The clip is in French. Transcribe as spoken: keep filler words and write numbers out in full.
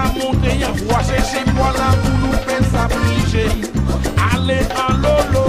à monter, on va chercher pour là pour nous faire s'abliger. Allez en lolo.